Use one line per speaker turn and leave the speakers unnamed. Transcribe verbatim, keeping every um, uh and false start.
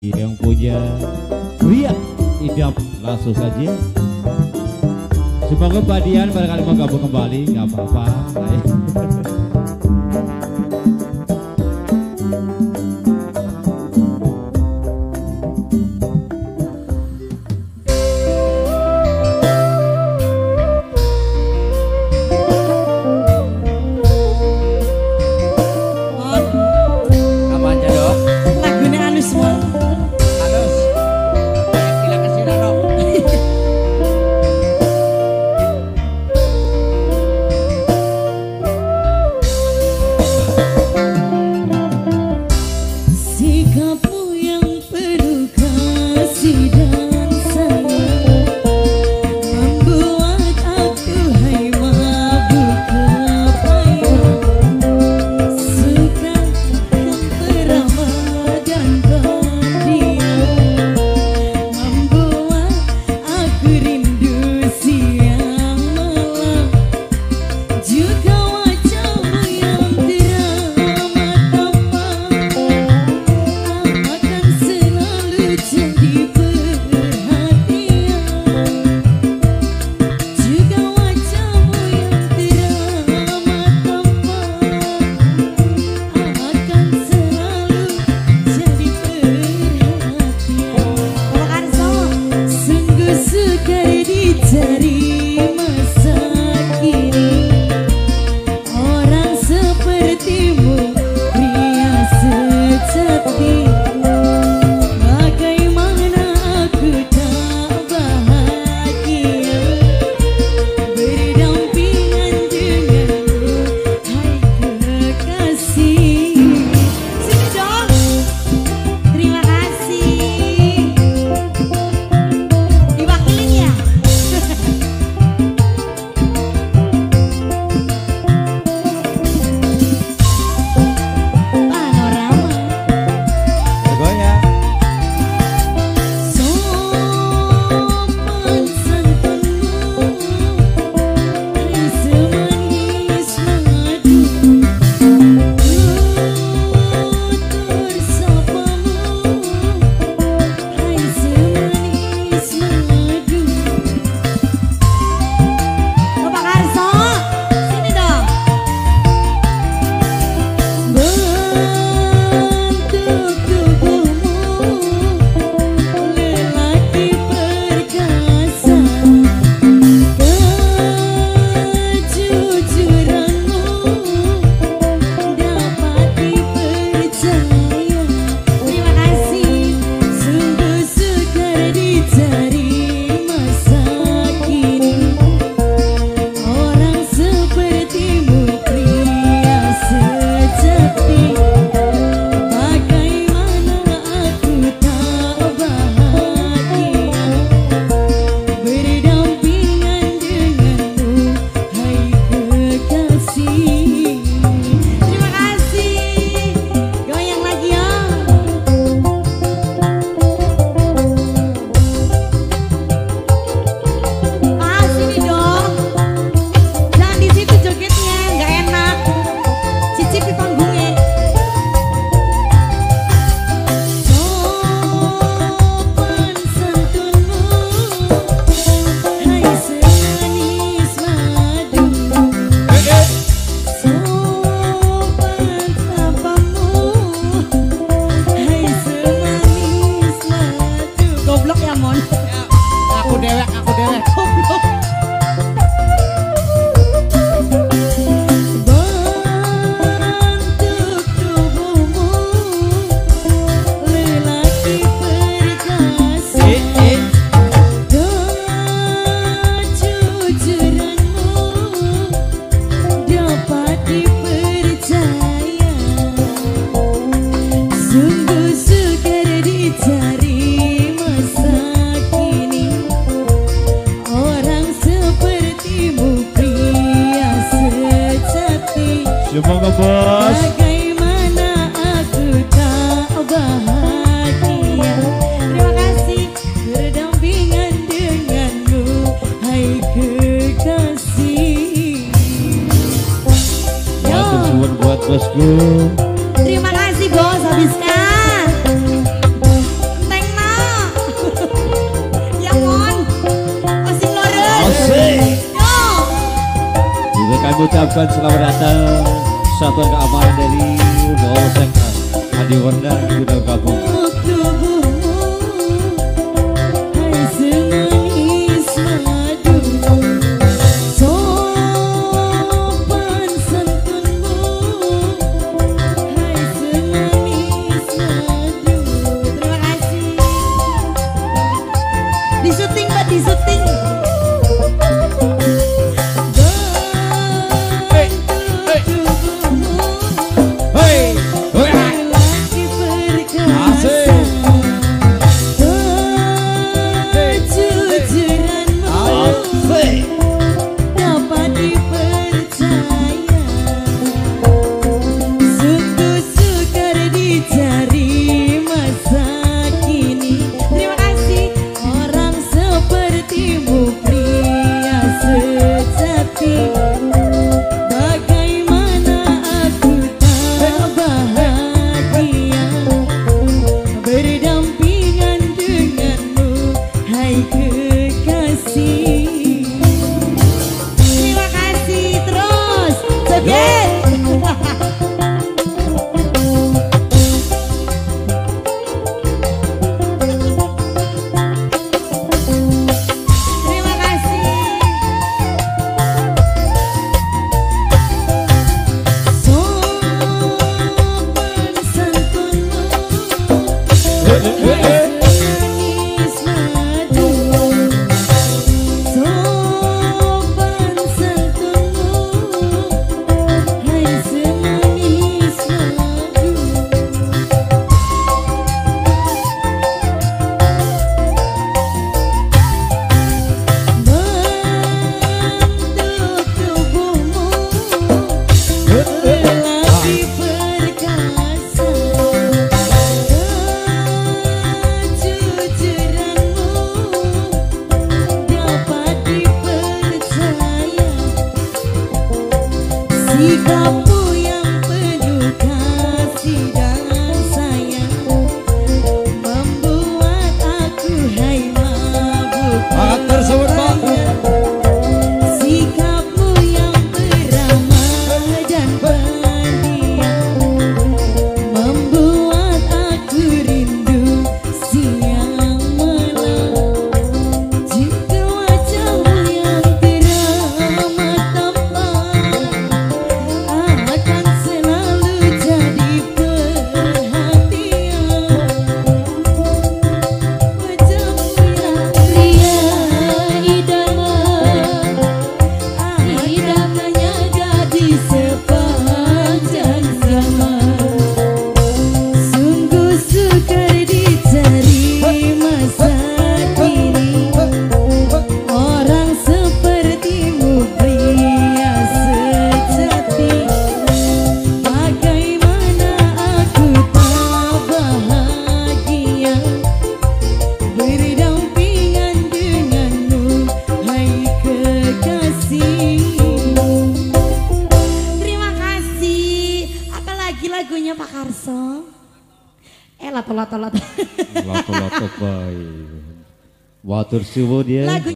yang punya Ria idam langsung saja. Semoga Mbak Dian barangkali mau gabung kembali, nggak apa-apa. Semoga bos.
Bagaimana aku tak bahagia. Terima kasih berdampingan denganmu, hai kekasih.
Matur buat bosku.
Terima kasih bos, habiskan.
ucapkan selamat datang Satuan Keamanan dari Udawa Sekta Adi Wardah sudah gabung.
Disuting mbak, disuting. Sikapmu yang penuh kasih dan sayang membuat aku hai mabuk.
Tersebut Pak.
Sikapmu yang beramah dan pendiam membuat aku rindu siang malam. Juga wajahmu yang teramat tampan akan selalu jadi perhatian. Wajahmu yang ria idaman akan menjaga di sepanjang zaman. Sungguh sukar dicari masa kini orang sepertimu pria sejati. Bagaimana aku tak bahagia berdampingan denganmu, hai kekasih. Terima kasih. Apalagi lagunya Pak Karso? Eh lato lato lato.
Lato-lato baik. Watur subuh dia.
Lagu